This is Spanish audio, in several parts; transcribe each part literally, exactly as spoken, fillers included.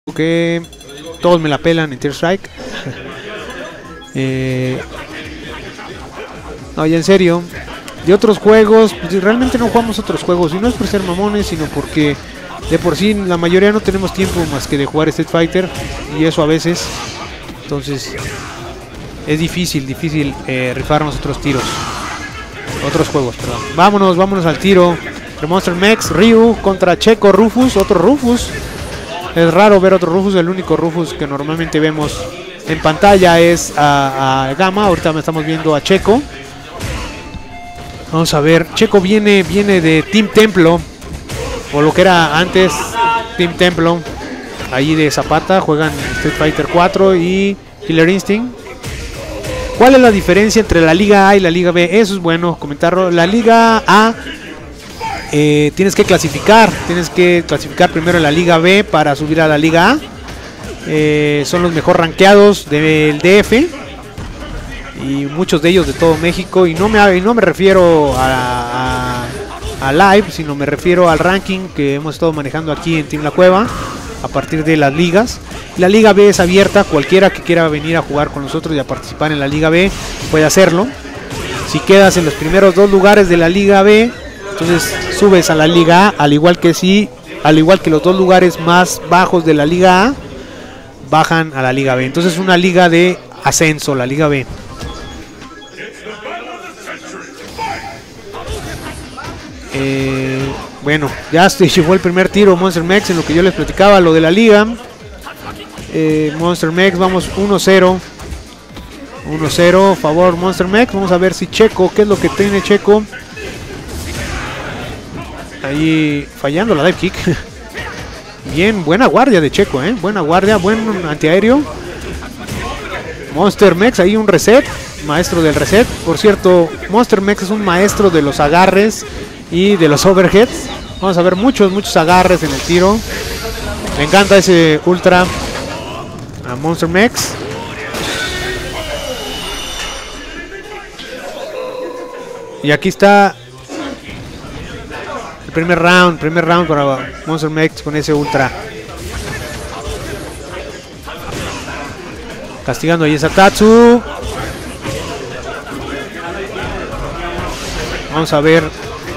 que todos me la pelan en Tear Strike. eh, no, ya en serio. De otros juegos, pues, realmente no jugamos otros juegos. Y no es por ser mamones, sino porque de por sí la mayoría no tenemos tiempo más que de jugar Street Fighter. Y eso a veces. Entonces es difícil, difícil eh, rifarnos otros tiros. Otros juegos, perdón. Vámonos, vámonos al tiro. The Monster Mex, Ryu contra Checo Rufus. Otro Rufus. Es raro ver otro Rufus. El único Rufus que normalmente vemos en pantalla es a, a Gamma. Ahorita estamos viendo a Checo. Vamos a ver. Checo viene, viene de Team Templo. O lo que era antes Team Templo. Ahí de Zapata. Juegan Street Fighter cuatro y Killer Instinct. ¿Cuál es la diferencia entre la Liga A y la Liga B? Eso es bueno comentarlo. La Liga A eh, tienes que clasificar. Tienes que clasificar primero en la Liga B para subir a la Liga A. Eh, son los mejor rankeados del D F. Y muchos de ellos de todo México. Y no me, y no me refiero a, a, a Live, sino me refiero al ranking que hemos estado manejando aquí en Team La Cueva. A partir de las ligas. La Liga B es abierta, cualquiera que quiera venir a jugar con nosotros y a participar en la Liga B puede hacerlo. Si quedas en los primeros dos lugares de la Liga B, entonces subes a la Liga A, al igual que si, al igual que los dos lugares más bajos de la Liga A bajan a la Liga B. Entonces es una liga de ascenso, la Liga B. Eh, bueno, ya se llevó el primer tiro Monster Mex en lo que yo les platicaba, lo de la liga. Eh, Monster Mex, vamos uno cero. uno cero, favor Monster Mex. Vamos a ver si Checo, qué es lo que tiene Checo. Ahí fallando la dive kick. Bien, buena guardia de Checo, eh. Buena guardia, buen antiaéreo. Monster Mex, ahí un reset. Maestro del reset. Por cierto, Monster Mex es un maestro de los agarres y de los overheads. Vamos a ver muchos, muchos agarres en el tiro. Me encanta ese ultra a Monster Mex. Y aquí está el primer round, primer round para Monster Mex con ese ultra. Castigando ahí a Tatsu. Vamos a ver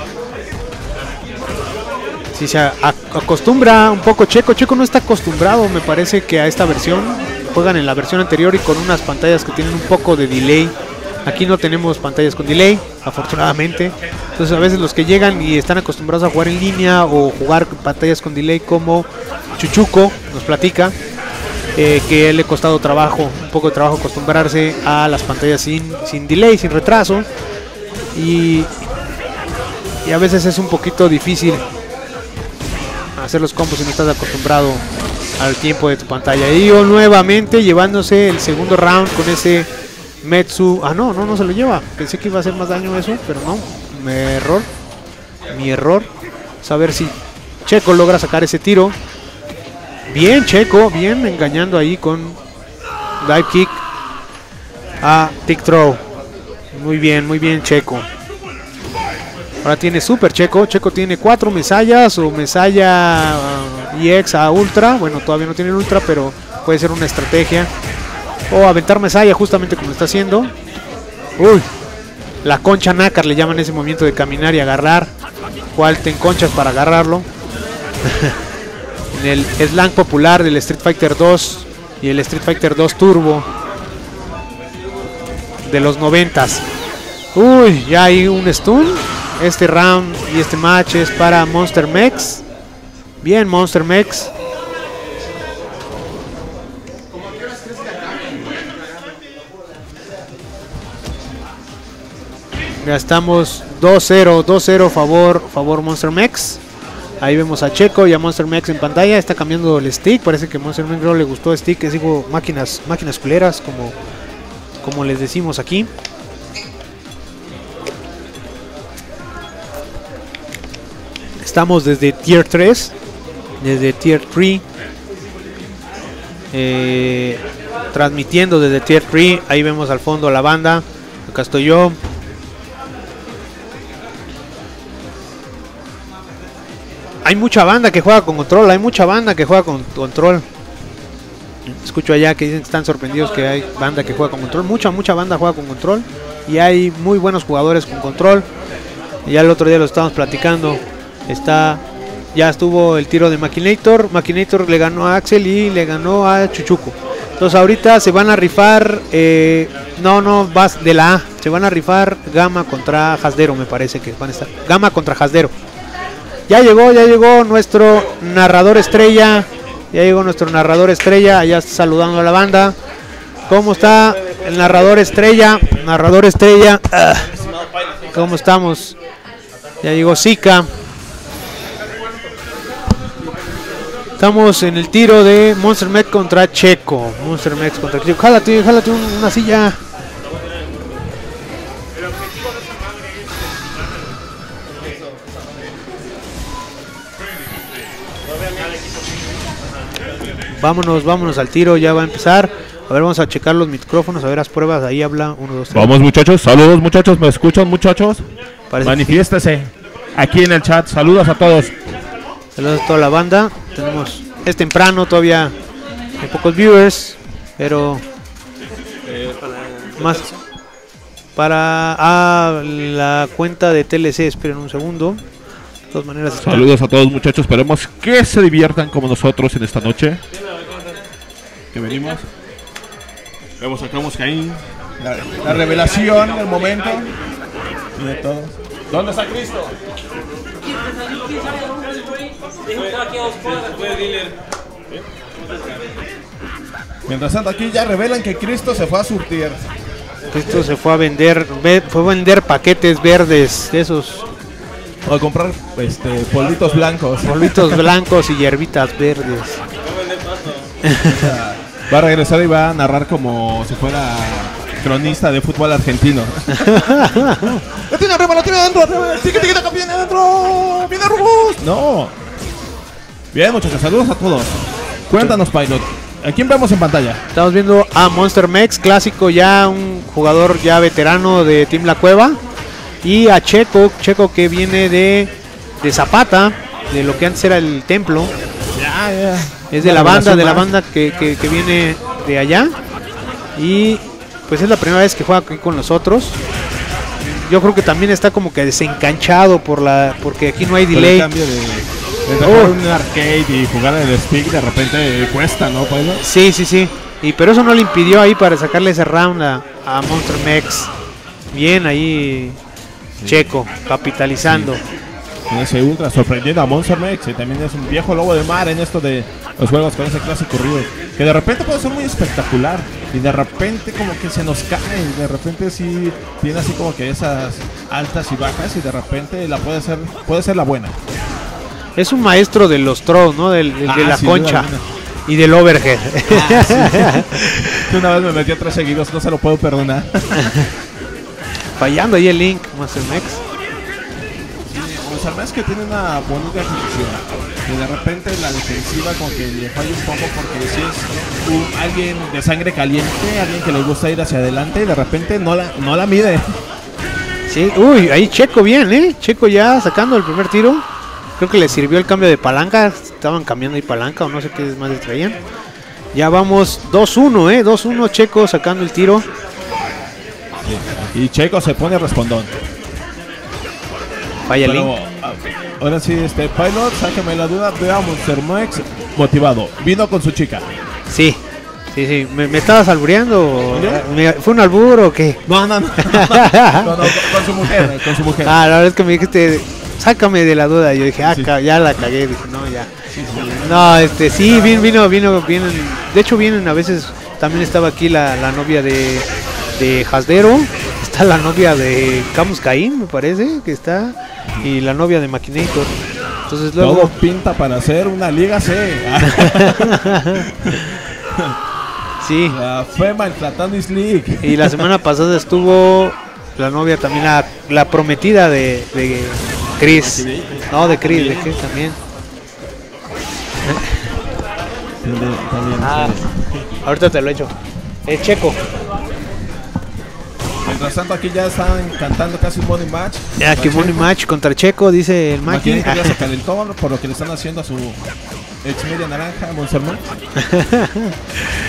si se acostumbra un poco Checo. Checo no está acostumbrado, me parece, que a esta versión. Juegan en la versión anterior y con unas pantallas que tienen un poco de delay. Aquí no tenemos pantallas con delay, afortunadamente. Entonces a veces los que llegan y están acostumbrados a jugar en línea o jugar pantallas con delay, como Chuchuco nos platica, eh, que le ha costado trabajo, un poco de trabajo acostumbrarse a las pantallas sin, sin delay, sin retraso. Y, y a veces es un poquito difícil hacer los combos si no estás acostumbrado al tiempo de tu pantalla. Y yo nuevamente llevándose el segundo round con ese Metsu. Ah, no, no, no se lo lleva. Pensé que iba a hacer más daño eso, pero no. Mi error. Mi error. Vamos a ver si Checo logra sacar ese tiro. Bien, Checo. Bien, engañando ahí con dive kick a tick throw. Muy bien, muy bien, Checo. Ahora tiene Super Checo. Checo tiene cuatro mesallas o mesalla uh, E X a Ultra. Bueno, todavía no tiene el Ultra, pero puede ser una estrategia. O aventar mesalla, justamente como lo está haciendo. Uy, la concha nácar le llaman ese movimiento de caminar y agarrar. ¿Cuál te enconchas para agarrarlo? En el slang popular del Street Fighter dos y el Street Fighter dos Turbo de los noventas. Uy, ya hay un stun. Este round y este match es para Monster Mex. Bien, Monster Mex. Ya estamos dos cero, dos cero favor, favor Monster Mex. Ahí vemos a Checo y a Monster Mex en pantalla. Está cambiando el stick. Parece que a Monster Mex no le gustó el stick. Que digo, máquinas, máquinas culeras, como, como les decimos aquí. Estamos desde Tier tres. Desde Tier tres. Eh, transmitiendo desde Tier tres. Ahí vemos al fondo la banda. Acá estoy yo. Hay mucha banda que juega con control. Hay mucha banda que juega con control. Escucho allá que dicen que están sorprendidos que hay banda que juega con control. Mucha, mucha banda juega con control. Y hay muy buenos jugadores con control. Y ya el otro día lo estábamos platicando. Está, ya estuvo el tiro de Makinator. Makinator le ganó a Axel y le ganó a Chuchuco. Entonces ahorita se van a rifar. Eh, no, no, vas de la A. Se van a rifar Gama contra Hasdero, me parece que van a estar. Gama contra Hasdero. Ya llegó, ya llegó nuestro narrador estrella. Ya llegó nuestro narrador estrella, allá está saludando a la banda. ¿Cómo está el narrador estrella? Narrador estrella. Ah, ¿cómo estamos? Ya llegó Zika. Estamos en el tiro de Monster Mech contra Checo. Monster Mech contra Checo. Jálate, jálate una silla. Vámonos, vámonos al tiro, ya va a empezar. A ver, vamos a checar los micrófonos, a ver las pruebas, ahí habla uno, dos, tres. Vamos muchachos, saludos muchachos, ¿me escuchan muchachos? Parece Manifiéstese aquí en el chat, saludos a todos. Saludos a toda la banda, tenemos, es temprano, todavía hay pocos viewers, pero Eh, para más para ah, la cuenta de T L C, esperen un segundo. De todas maneras, espera. Saludos a todos muchachos, esperemos que se diviertan como nosotros en esta noche. Que venimos. Vemos acá a Caín. La, la revelación del momento. Y de todos. ¿Dónde está Cristo? Mientras tanto aquí ya revelan que Cristo se fue a surtir. Esto se fue a vender, ve- fue a vender paquetes verdes de esos O a comprar este, polvitos blancos. polvitos blancos y hierbitas verdes. Va a regresar y va a narrar como si fuera cronista de fútbol argentino. ¡La tiene arriba, la tiene adentro! ¡Tique, tique, tique, viene adentro! ¡Viene Rubus! ¡No! Bien, muchachos, saludos a todos. Cuéntanos, Pilot. ¿A quién vemos en pantalla? Estamos viendo a Monster Mech, clásico ya, un jugador ya veterano de Team La Cueva. Y a Checo, Checo que viene de, de Zapata, de lo que antes era el templo. Ya, ya. Es de la banda, de la banda que, que, que viene de allá. Y pues es la primera vez que juega aquí con nosotros. Yo creo que también está como que desencanchado por la, porque aquí no hay Por el delay. cambio de, de trabajar Oh. en un arcade y jugar en el stick, de repente cuesta, ¿no, Pilot? Sí, sí, sí. Y pero eso no le impidió ahí para sacarle ese round a, a Monster Mech. Bien ahí Checo, capitalizando. En ese ultra, sorprendiendo a Monster Mech, que también es un viejo lobo de mar en esto de los juegos con ese clásico río, que de repente puede ser muy espectacular y de repente como que se nos cae, y de repente sí tiene así como que esas altas y bajas y de repente la puede ser puede ser la buena. Es un maestro de los throws, ¿no? Del, del- de Ah, la sin duda concha alguna. y del overhead. Una vez me metí a tres seguidos, no se lo puedo perdonar. Fallando ahí el Link, Monster Mech. Monster Mech que tiene una bonita ejecución, que de repente la defensiva como que le falla un poco porque si es un, alguien de sangre caliente, alguien que le gusta ir hacia adelante y de repente no la, no la mide. Sí, uy, ahí Checo bien, ¿eh? Checo ya sacando el primer tiro. Creo que le sirvió el cambio de palanca. Estaban cambiando ahí palanca o no sé qué más les traían. Ya vamos dos uno, ¿eh? dos uno, Checo sacando el tiro. Y Checo se pone respondón. Falla el Pero Link. ah, ahora sí, este Pilot, sáqueme la duda, veo a Monster Mech motivado. Vino con su chica. Sí, sí, sí. ¿Me, me estabas albureando? o- ¿Ya? ¿Me- ¿Fue un albur o qué? No, no, no. no, no, con, con su mujer, con su mujer. Ah, la verdad es que me dijiste, sácame de la duda. Yo dije, ah, Sí. ca- ya la cagué. Dije, no, ya. No, este, sí, vino, vino, vino, vienen. De hecho, vienen a veces. También estaba aquí la, la novia de, de Hasdero. Está la novia de Camus Caín, me parece que está. Y la novia de Makinator. Entonces Todo luego. pinta para hacer una Liga C. Sí. La FEMA, el Platanis League. Y la semana pasada estuvo la novia también, la, la prometida de, de Chris. No, de Chris, de Chris también. Ah, ahorita te lo he hecho. Es Checo. Mientras tanto aquí ya están cantando casi un money match. Ya, que money match contra Checo, dice el Maki. Imaginen que ya se calentó por lo que le están haciendo a su ex media naranja, Monster Mech.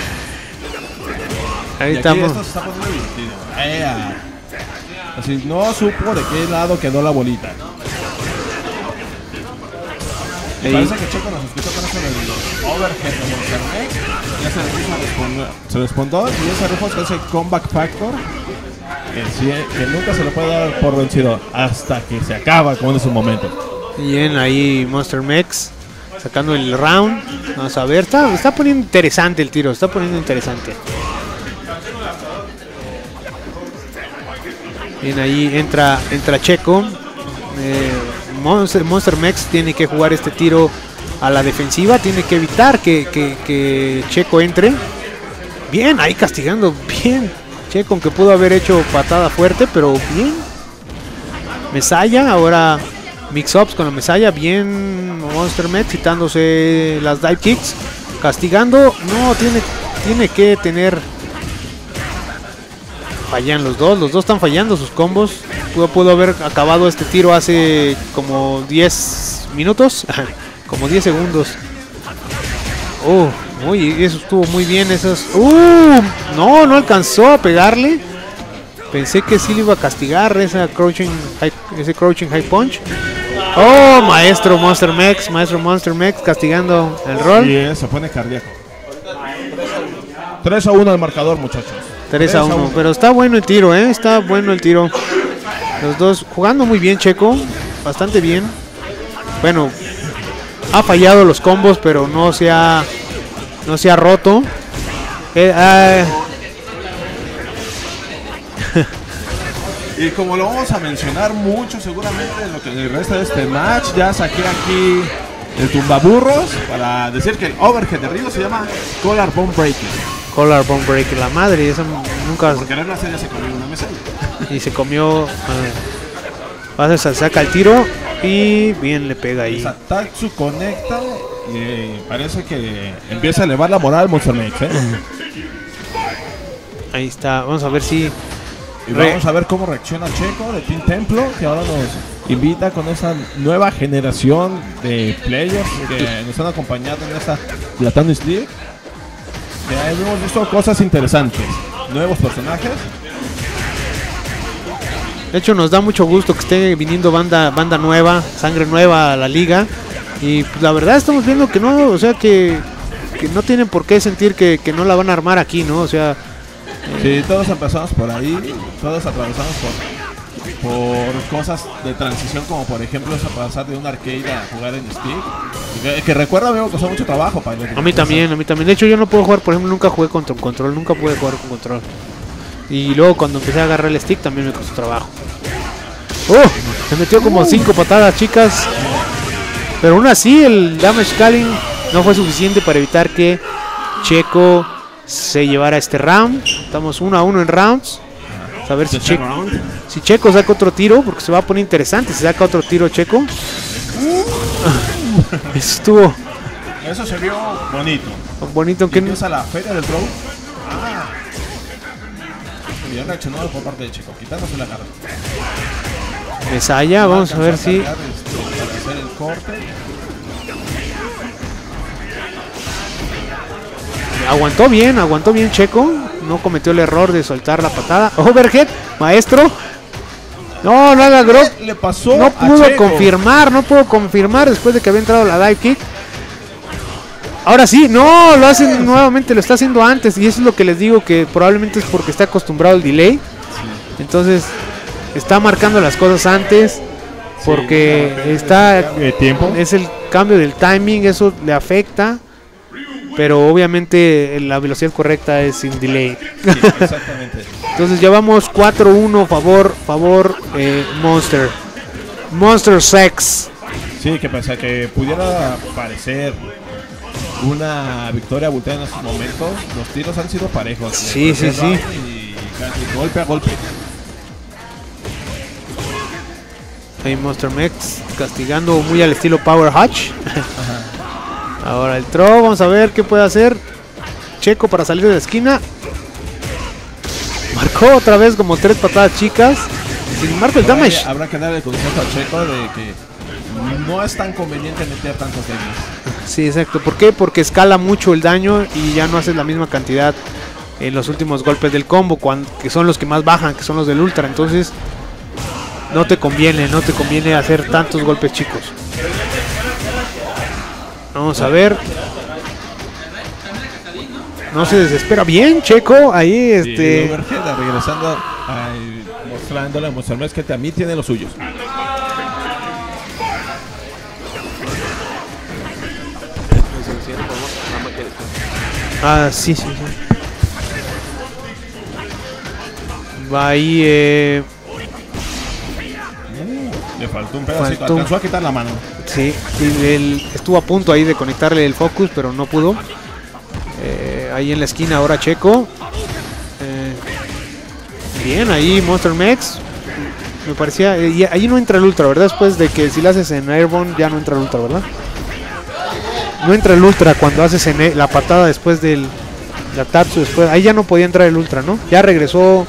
Ahí y estamos. aquí esto se está poniendo divertido. ¡Ea! Así, no supo de qué lado quedó la bolita. Me Ahí. parece que Checo nos escuchó con eso del overhead de Monster Mech. Ya se le puso respondó, se respondió y ese Rufus con ese comeback factor que, sí, que nunca se le puede dar por vencido hasta que se acaba como en su momento. Bien, ahí Monster Mex sacando el round. Vamos a ver, está, está poniendo interesante el tiro, está poniendo interesante. Bien, ahí entra, entra Checo. Eh, Monster, Monster Mex tiene que jugar este tiro a la defensiva, tiene que evitar que, que, que Checo entre. Bien, ahí castigando, bien. Checo, aunque pudo haber hecho patada fuerte, pero bien. Mesaya, ahora mix-ups con la Mesaya, bien Monster Mex quitándose las dive kicks, castigando, no, tiene, tiene que tener... Fallan los dos, los dos están fallando sus combos. Pudo, pudo haber acabado este tiro hace como diez minutos, como diez segundos. Oh, uy, eso estuvo muy bien. Esos. Uh, no, no alcanzó a pegarle. Pensé que sí le iba a castigar esa crouching high, ese crouching high punch. Oh, maestro Monster Mex, maestro Monster Mex castigando el rol. Y se pone cardíaco. tres a uno al marcador, muchachos. tres a uno, pero está bueno el tiro, ¿eh? Está bueno el tiro. Los dos jugando muy bien, Checo. Bastante bien. Bueno, ha fallado los combos, pero no se ha, no se ha roto. Eh, uh... Y como lo vamos a mencionar mucho seguramente en lo que el resto de este match, ya saqué aquí el tumbaburros para decir que el overhead de Río se llama Collarbone Breaking. Collarbone Breaker, la madre, esa nunca. Porque en la serie se comió una mesa. Y se comió. Pasa, se saca el tiro y bien le pega ahí. Tatsu conecta y parece que empieza a elevar la moral Monster Mech, ¿eh? Ahí está, vamos a ver si. Y vamos a ver cómo reacciona Checo de Team Templo, que ahora nos invita con esa nueva generación de players que nos están acompañando en esta Platonis League. Ya hemos visto cosas interesantes, nuevos personajes. De hecho nos da mucho gusto que esté viniendo banda banda nueva, sangre nueva a la liga. Y pues, la verdad estamos viendo que no, o sea que, que no tienen por qué sentir que, que no la van a armar aquí, ¿no? O sea... Eh, sí, todos empezamos por ahí, todos atravesamos por, por cosas de transición, como por ejemplo esa pasar de un arcade a jugar en stick. Que, que recuerda, amigo, que costó mucho trabajo para A mí también, a mí también. De hecho, yo no puedo jugar, por ejemplo, nunca jugué contra un control, nunca pude jugar con control. Y luego cuando empecé a agarrar el stick también me costó trabajo. ¡Oh! Se metió como cinco patadas, chicas. Pero aún así, el damage scaling no fue suficiente para evitar que Checo se llevara este round. Estamos uno a uno en rounds. A ver si Checo, si Checo saca otro tiro, porque se va a poner interesante. Si saca otro tiro Checo. Eso estuvo. Eso se vio bonito. Bonito, aunque empieza la feria del throw. Ah. Bien reaccionado por parte de Checo, quitándose la garra. Mesaya, vamos a ver si. Para hacer el corte. Aguantó bien, aguantó bien Checo. No cometió el error de soltar la patada. Overhead, maestro. No, no haga drop. Le pasó no pudo a confirmar, no pudo confirmar después de que había entrado la dive kick. Ahora sí, no, lo hace nuevamente, lo está haciendo antes. Y eso es lo que les digo, que probablemente es porque está acostumbrado al delay. Entonces, está marcando las cosas antes. Porque está... ¿El tiempo? Es el cambio del timing, eso le afecta. Pero obviamente la velocidad correcta es sin delay. Sí, exactamente. Entonces ya vamos cuatro uno favor, favor eh, Monster. Monster Sex. Sí, que pasa que pudiera parecer una victoria abultada en estos momentos. Los tiros han sido parejos. Sí, sí, sí. Y casi golpe a golpe. Ahí Monster Mex castigando muy al estilo Power Hutch. Ahora el throw, vamos a ver qué puede hacer Checo para salir de la esquina. Marcó otra vez como tres patadas chicas. Sin embargo el damage. Habrá, habrá que darle el consejo a Checo de que no es tan conveniente meter tantos daños. Sí, exacto. ¿Por qué? Porque escala mucho el daño y ya no haces la misma cantidad en los últimos golpes del combo, cuando, que son los que más bajan, que son los del ultra. Entonces no te conviene, no te conviene hacer tantos golpes chicos. Vamos a ver. No se desespera. Bien, Checo. Ahí este. Sí, overhead, regresando, ay, mostrándole a Monster Max que también tiene los suyos. Ah, sí, sí, sí. Va ahí. Eh... Le faltó un pedacito. Faltó. Alcanzó a quitar la mano. Sí, sí, él estuvo a punto ahí de conectarle el focus, pero no pudo. Eh, ahí en la esquina ahora Checo. Eh, bien, ahí Monster Max. Me parecía. Eh, y ahí no entra el ultra, ¿verdad? Después de que si lo haces en Airborne ya no entra el ultra, ¿verdad? No entra el ultra cuando haces en la patada después del la Tatsu después. Ahí ya no podía entrar el ultra, ¿no? Ya regresó.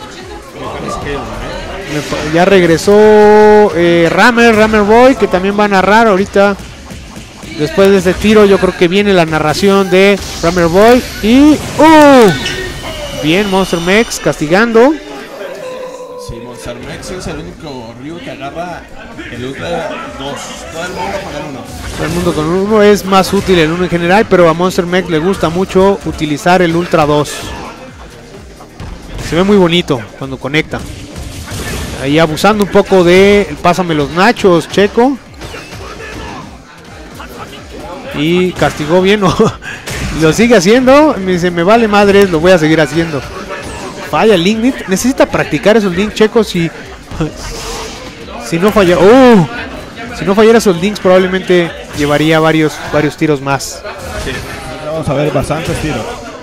Ya regresó eh, Rammer, Rammer Boy, que también va a narrar ahorita. Después de este tiro yo creo que viene la narración de Rammer Boy. Y ¡uh! Bien, Monster Max castigando. Sí, Monster Max es el único Ryu que agarra el ultra dos. Todo el mundo con el uno. Todo el mundo con uno es más útil el uno en general, pero a Monster Max le gusta mucho utilizar el ultra dos. Se ve muy bonito cuando conecta. Ahí abusando un poco de el pásame los nachos, Checo. Y castigó bien, ¿no? Lo sigue haciendo. Me dice, me vale madres, lo voy a seguir haciendo. Falla el link. Necesita practicar esos links, Checo. Si, si no falla, uh, si no fallara esos links, probablemente llevaría varios, varios tiros más. Sí, vamos a ver bastantes tiros.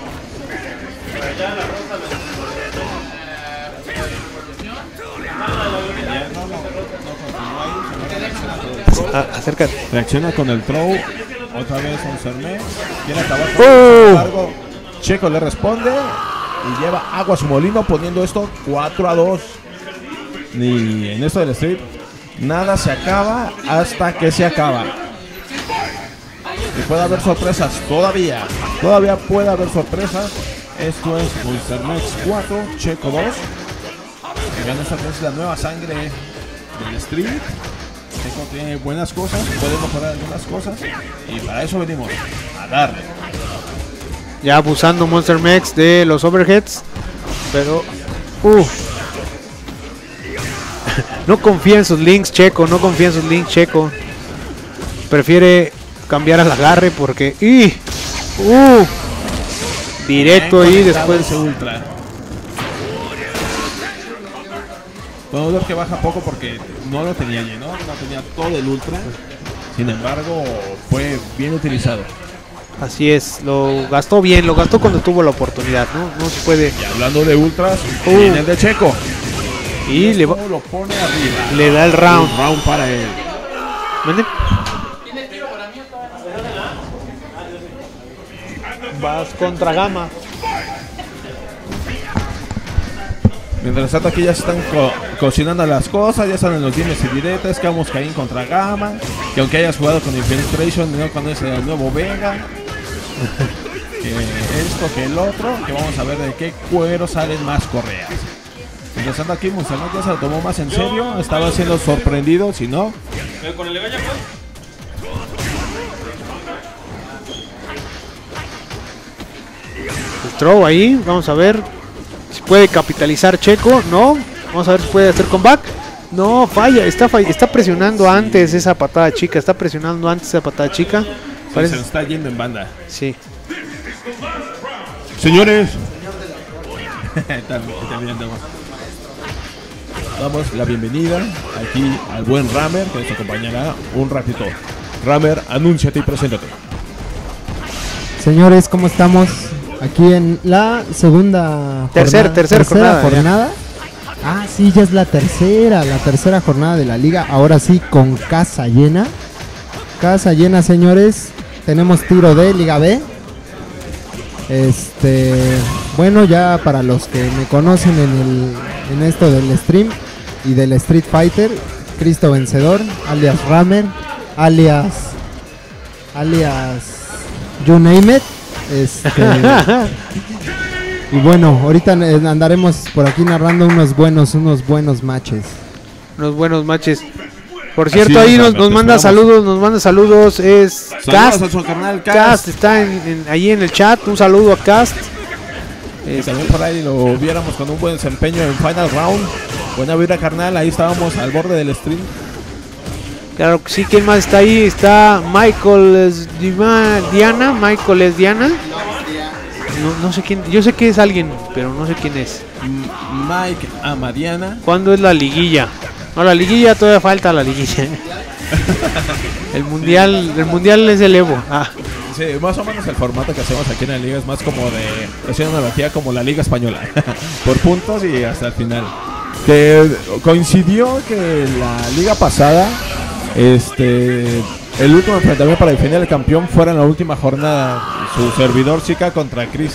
Ah, acércate. Reacciona con el throw. Otra vez Monster Max. Quiere acabar con Oh. el largo. Checo le responde. Y lleva agua a su molino poniendo esto cuatro a dos. Ni en esto del street. Nada se acaba hasta que se acaba. Y puede haber sorpresas todavía. Todavía puede haber sorpresas. Esto es Monster Max cuatro, Checo dos. Que gana esta vez la nueva sangre del street. Checo tiene buenas cosas, puede mejorar algunas cosas. Y para eso venimos a darle. Ya abusando Monster Max de los overheads. Pero... Uh. No confía en sus links, Checo. No confía en sus links, Checo. Prefiere cambiar al agarre porque... ¡Y! ¡Uh! Directo y después... Ultra. Podemos ver que baja poco porque no lo tenía lleno, no tenía todo el ultra. Sin embargo, fue bien utilizado. Así es, lo gastó bien, lo gastó cuando tuvo la oportunidad, ¿no? No se puede... Y hablando de ultras, Uh. viene el de Checo. Y le, va- Lo pone arriba. le da el round. Un round para él. ¿Mande? Vas contra Gama. Mientras tanto aquí ya se están co cocinando las cosas, ya están en los dimes y diretes, que vamos Caín contra Gama, que aunque hayas jugado con Infiltration, no conoces el nuevo Vega, que esto, que el otro, que vamos a ver de qué cuero salen más correas. Mientras tanto aquí Monster Max ya se lo tomó más en serio, estaba siendo sorprendido, si no... El throw ahí, vamos a ver si puede capitalizar Checo, no, vamos a ver si puede hacer comeback, no, falla, está, fall- está presionando antes esa patada chica, está presionando antes esa patada chica, Sí, parece, se nos está yendo en banda. sí, Señores, también, también damos, damos la bienvenida aquí al buen Rammer, que nos acompañará un ratito. Rammer, anúnciate y preséntate. Señores, ¿cómo estamos? Aquí en la segunda Tercer- jornada. tercera jornada, ya. jornada. Ah, sí, ya es la tercera, la tercera jornada de la liga. Ahora sí, con casa llena. Casa llena, señores. Tenemos tiro de Liga B. Este, bueno, ya para los que me conocen en el en esto del stream y del Street Fighter, Cristo Vencedor, alias Rammer, alias alias You Name It. Este, Y bueno, ahorita eh, andaremos por aquí narrando unos buenos, unos buenos matches. Unos buenos matches. Por cierto, Así ahí es, nos, Albert, nos te manda esperamos. saludos, nos manda saludos, es Saludos Cast, a su carnal Cast. Cast está en, en- ahí en el chat, un saludo a Cast. Y Este, también por ahí lo viéramos con un buen desempeño en Final Round. Buena vibra, carnal. Ahí estábamos al borde del stream. claro que sí, ¿quién más está ahí? Está Michael es Diva- Diana, Michael es Diana. No, no sé quién, yo sé que es alguien, pero no sé quién es. M- Mike Amadiana. ¿Cuándo es la liguilla? No, la liguilla todavía falta la liguilla. El mundial, el mundial es el Evo. Ah, Sí, más o menos el formato que hacemos aquí en la liga es más como de. Es una analogía como la liga española. Por puntos y hasta el final. Que coincidió que la liga pasada. Este. El último enfrentamiento para definir el campeón fuera en la última jornada. Su servidor chica contra Chris.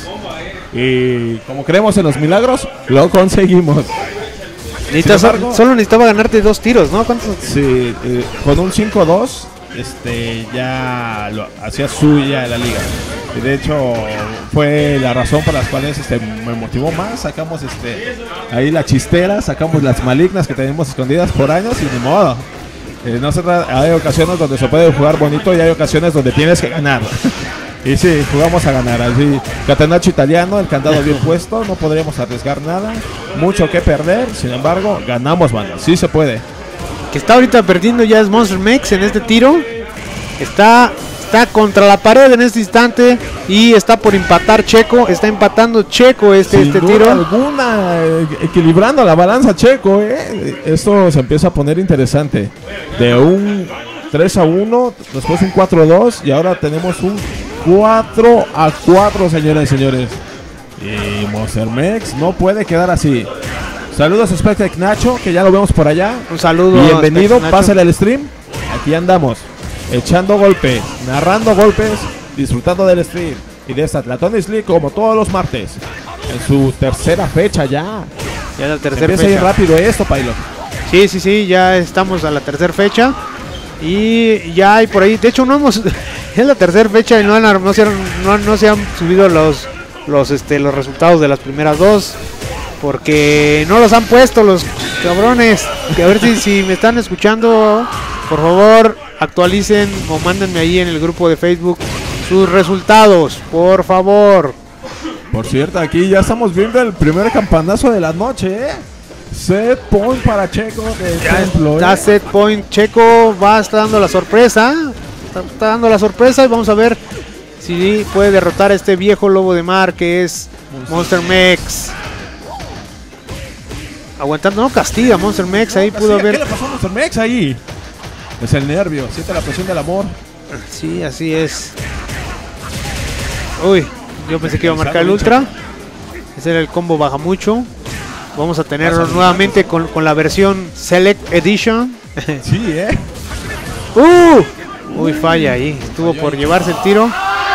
Y como creemos en los milagros, lo conseguimos. necesitas- Sin embargo- solo necesitaba ganarte dos tiros, ¿no? ¿Cuántos? Sí, eh, con un cinco dos este, ya lo hacía suya la liga. Y de hecho fue la razón por las cuales este, me motivó más. Sacamos este, ahí la chistera, sacamos las malignas que tenemos escondidas por años y ni modo. Eh, no se tra- hay ocasiones donde se puede jugar bonito y hay ocasiones donde tienes que ganar. Y sí, jugamos a ganar. Así, catenaccio italiano, el candado bien puesto, no podríamos arriesgar nada. Mucho que perder, sin embargo, ganamos, mano. Sí se puede. Que está ahorita perdiendo ya es Monster Mex en este tiro. Está, está contra la pared en este instante y está por empatar Checo. Está empatando Checo este, Sin este duda tiro. alguna, eh, equilibrando la balanza Checo, eh. Esto se empieza a poner interesante. De un tres a uno, después un cuatro a dos y ahora tenemos un cuatro a cuatro, señoras y señores. Y Monster Mex no puede quedar así. Saludos a Spectre Nacho, que ya lo vemos por allá. Un saludo. Bienvenido, a Nacho. pásale al stream. Aquí andamos, echando golpes, narrando golpes, disfrutando del stream y de esta Atlatonis League como todos los martes. En su tercera fecha ya. Ya es la tercera Empieza a ir fecha. rápido esto, Pilot. Sí, sí, sí, ya estamos a la tercera fecha. Y ya hay por ahí, de hecho no hemos, es la tercera fecha y no, han, no, se han, no, no se han subido los, los, este, los resultados de las primeras dos. Porque no los han puesto los cabrones. Que a ver si, si me están escuchando, por favor actualicen o mándenme ahí en el grupo de Facebook sus resultados, por favor. Por cierto, aquí ya estamos viendo el primer campanazo de la noche, ¿eh? Set point para Checo de Ya Templo, está ¿eh? set point, Checo va, está dando la sorpresa. Está, está dando la sorpresa y vamos a ver si puede derrotar a este viejo lobo de mar que es Monster Mex. Aguantando, no castiga a Monster Mex, ahí No, pudo García, ¿qué haber. le pasó a Monster Mex ahí? Es el nervio, siente la presión del amor. Sí, así es. Uy, yo pensé que iba a marcar el ultra. Ese era el combo baja mucho. Vamos a tenerlo Pásale, nuevamente con, con la versión Select Edition. Sí, ¿eh? ¡Uh! Uy, falla ahí. Estuvo por llevarse el tiro.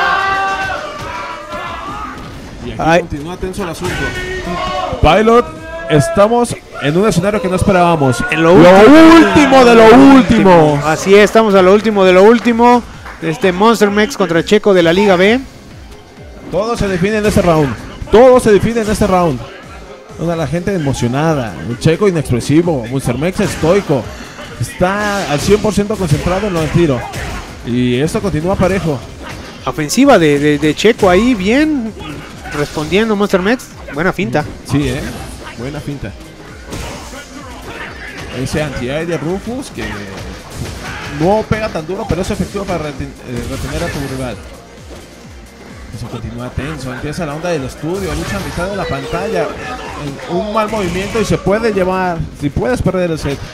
Y aquí Ay. continúa tenso el asunto. Pilot, estamos en un escenario que no esperábamos. En lo lo último. último de lo último. Así es, estamos a lo último de lo último. Este Monster Mex contra Checo de la Liga B. Todo se define en este round. Todo se define en este round. Toda la gente emocionada. El Checo inexpresivo. Monster Mex estoico. Está al cien por ciento concentrado en los tiros. Y esto continúa parejo. Ofensiva de, de, de Checo ahí, bien. Respondiendo Monster Mex. Buena finta. Sí, eh. Buena finta. Ese anti-air de Rufus que no pega tan duro, pero es efectivo para reten- eh, retener a tu rival. Eso continúa tenso. Empieza la onda del estudio. Lucha a mitad de la pantalla. En un mal movimiento y se puede llevar. Si puedes perder el set.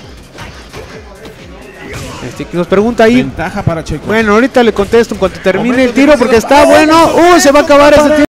Este, que nos pregunta ahí. Ventaja para Checo. Bueno, ahorita le contesto en cuanto termine Momento el tiro de porque decisión. está ¡Oh, bueno. momento ¡Uh! Se va a acabar ese para tiro.